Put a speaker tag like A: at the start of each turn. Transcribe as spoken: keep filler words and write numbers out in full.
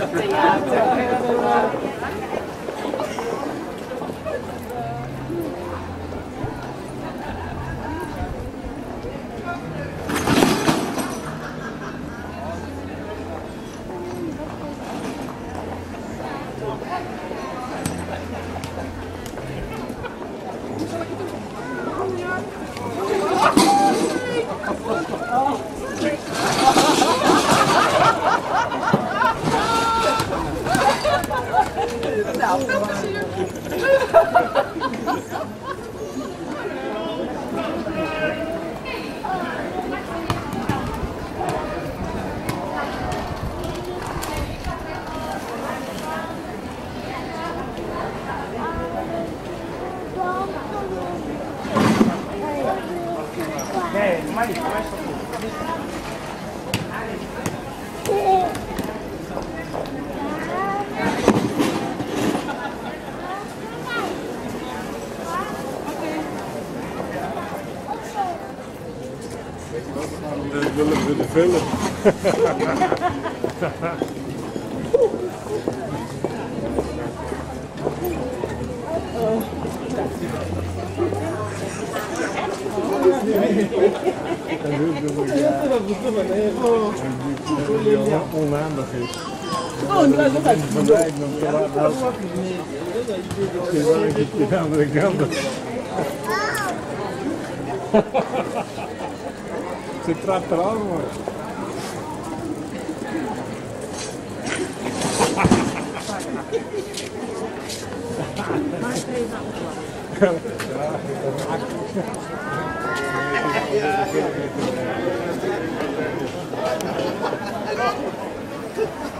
A: Nou, veel plezier.
B: Nee, maar niet, maar is toch goed.
C: Ik wil het willen vullen. Onhandig is.
A: Oh, nu is het uit.
C: Van mij nog te laat helpen. Ik vind wel een de andere kant. Ze trapt er allemaal. Ja,